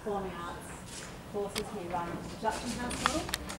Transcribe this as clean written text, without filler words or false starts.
performing arts courses here run at the production house model.